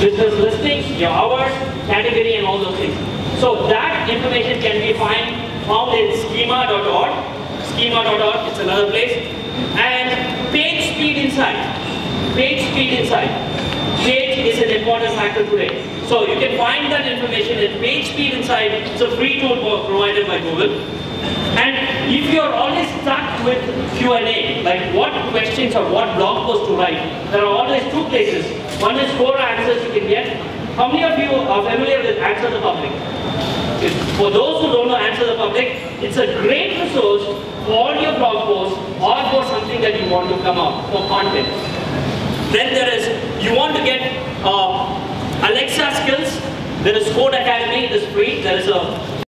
business listings, your hours, category, and all those things. So that information can be found in schema.org. Schema.org, it's another place. And page speed insight. Page speed insight. Page is an important factor today. So you can find that information in Page Speed Insight. It's a free tool provided by Google. And if you're always stuck with Q&A, like what questions or what blog post to write, there are always two places. One is 4 answers you can get. How many of you are familiar with Answer the Public? For those who don't know Answer the Public, it's a great resource for your blog post or for something that you want to come out for content. Then there is, you want to get Alexa skills. There is Code Academy, it is free. There is a